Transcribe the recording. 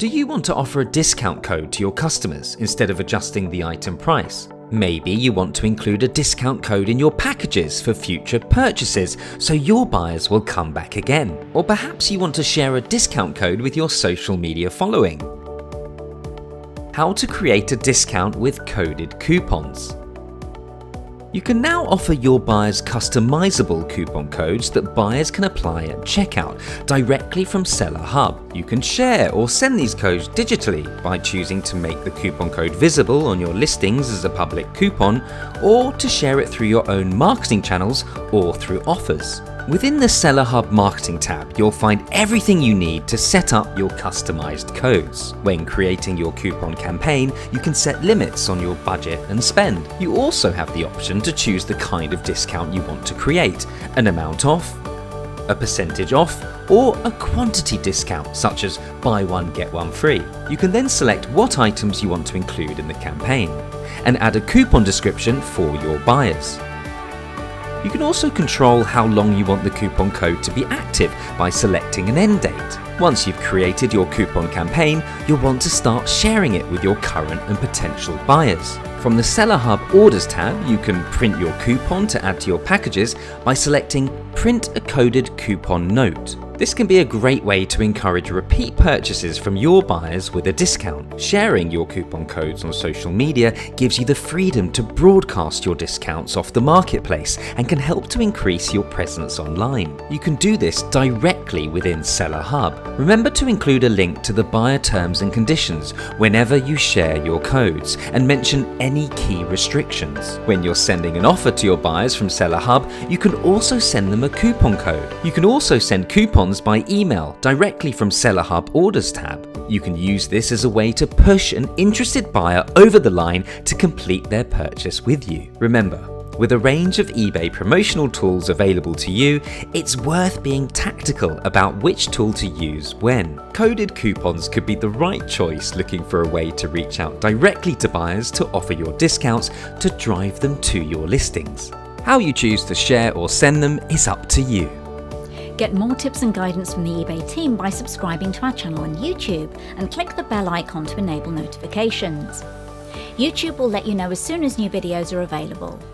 Do you want to offer a discount code to your customers instead of adjusting the item price? Maybe you want to include a discount code in your packages for future purchases so your buyers will come back again. Or perhaps you want to share a discount code with your social media following. How to create a discount with coded coupons. You can now offer your buyers customizable coupon codes that buyers can apply at checkout directly from Seller Hub. You can share or send these codes digitally by choosing to make the coupon code visible on your listings as a public coupon, or to share it through your own marketing channels or through offers. Within the Seller Hub Marketing tab, you'll find everything you need to set up your customized codes. When creating your coupon campaign, you can set limits on your budget and spend. You also have the option to choose the kind of discount you want to create, an amount off, a percentage off, or a quantity discount such as buy one get one free. You can then select what items you want to include in the campaign and add a coupon description for your buyers. You can also control how long you want the coupon code to be active by selecting an end date. Once you've created your coupon campaign, you'll want to start sharing it with your current and potential buyers. From the Seller Hub Orders tab, you can print your coupon to add to your packages by selecting Print a Coded Coupon Note. This can be a great way to encourage repeat purchases from your buyers with a discount. Sharing your coupon codes on social media gives you the freedom to broadcast your discounts off the marketplace and can help to increase your presence online. You can do this directly within Seller Hub. Remember to include a link to the buyer terms and conditions whenever you share your codes and mention any key restrictions. When you're sending an offer to your buyers from Seller Hub, you can also send them a coupon code. You can also send coupons by email directly from Seller Hub Orders tab. You can use this as a way to push an interested buyer over the line to complete their purchase with you. Remember, with a range of eBay promotional tools available to you, it's worth being tactical about which tool to use when. Coded coupons could be the right choice looking for a way to reach out directly to buyers to offer your discounts to drive them to your listings. How you choose to share or send them is up to you. Get more tips and guidance from the eBay team by subscribing to our channel on YouTube and click the bell icon to enable notifications. YouTube will let you know as soon as new videos are available.